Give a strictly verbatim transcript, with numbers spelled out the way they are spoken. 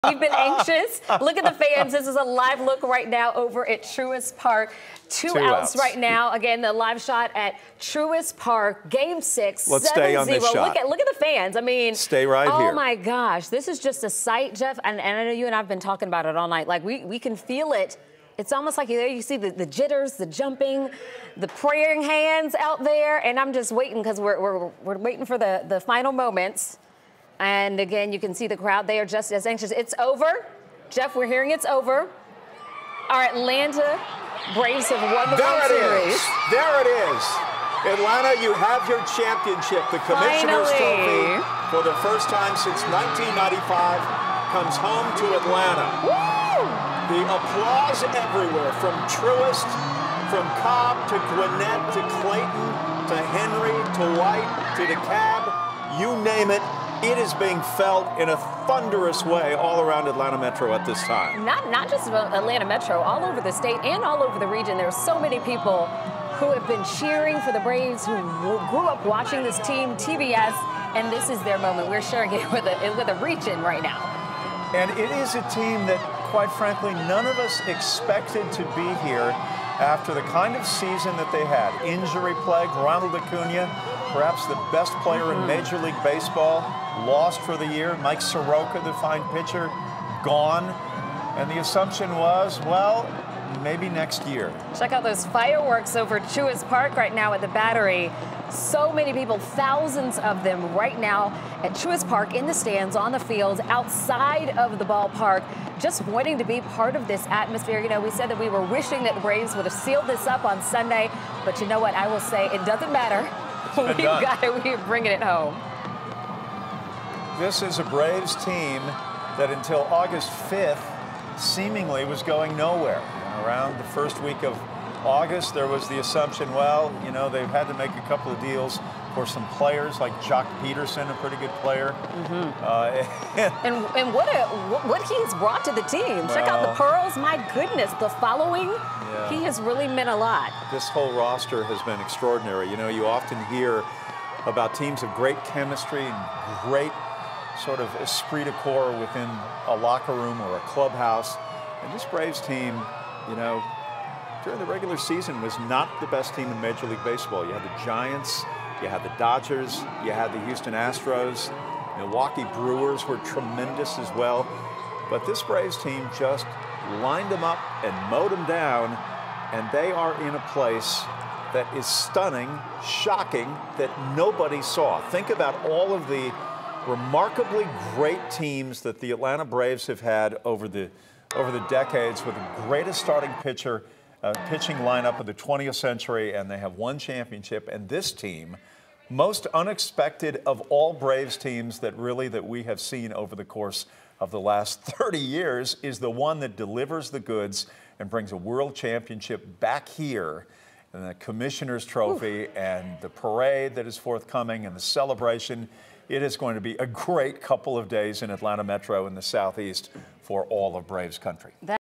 We've been anxious. Look at the fans. This is a live look right now over at Truist Park. Two, Two outs, outs right now. Again, the live shot at Truist Park. Game six. Let's stay on this shot. Look at, look at the fans. I mean, stay right oh here. Oh my gosh, this is just a sight, Jeff. And, and I know you and I've been talking about it all night. Like we we can feel it. It's almost like there you see the, the jitters, the jumping, the praying hands out there. And I'm just waiting because we're, we're we're waiting for the the final moments. And again, you can see the crowd. They are just as anxious. It's over. Jeff, we're hearing it's over. Our Atlanta Braves have won the World Series. There it is. Atlanta, you have your championship. The Commissioner's Trophy, for the first time since nineteen ninety-five, comes home to Atlanta. Woo! The applause everywhere, from Truist, from Cobb to Gwinnett to Clayton to Henry to White to DeKalb, you name it. It is being felt in a thunderous way all around Atlanta Metro at this time. Not, not just Atlanta Metro, all over the state and all over the region. There are so many people who have been cheering for the Braves, who grew up watching this team, T B S, and this is their moment. We're sharing it with a, with a region right now. And it is a team that, quite frankly, none of us expected to be here after the kind of season that they had. Injury-plagued, Ronald Acuna, perhaps the best player mm-hmm. in Major League Baseball, lost for the year. Mike Soroka, the fine pitcher, gone. And the assumption was, well, maybe next year. Check out those fireworks over Truist Park right now at the Battery. So many people, thousands of them right now at Truist Park, in the stands, on the field, outside of the ballpark, just wanting to be part of this atmosphere. You know, we said that we were wishing that the Braves would have sealed this up on Sunday, but you know what? I will say it doesn't matter. We've done. got it. We're bringing it home. This is a Braves team that until August fifth seemingly was going nowhere. And around the first week of August, there was the assumption, well, you know, they've had to make a couple of deals for some players like Jock Peterson, a pretty good player. Mm-hmm. uh, and, and what a, what he has brought to the team. Well, check out the pearls. My goodness, the following, yeah. He has really meant a lot. This whole roster has been extraordinary. You know, you often hear about teams of great chemistry and great sort of esprit de corps within a locker room or a clubhouse. And this Braves team, you know, during the regular season was not the best team in Major League Baseball. You had the Giants, you had the Dodgers, you had the Houston Astros, Milwaukee Brewers were tremendous as well. But this Braves team just lined them up and mowed them down, and they are in a place that is stunning, shocking, that nobody saw. Think about all of the remarkably great teams that the Atlanta Braves have had over the over the decades, with the greatest starting pitcher, uh, pitching lineup of the twentieth century, and they have one championship. And this team, most unexpected of all Braves teams that really that we have seen over the course of the last thirty years, is the one that delivers the goods and brings a world championship back here. And the Commissioner's Trophy Ooh. And the parade that is forthcoming and the celebration. It is going to be a great couple of days in Atlanta Metro in the Southeast for all of Braves country. That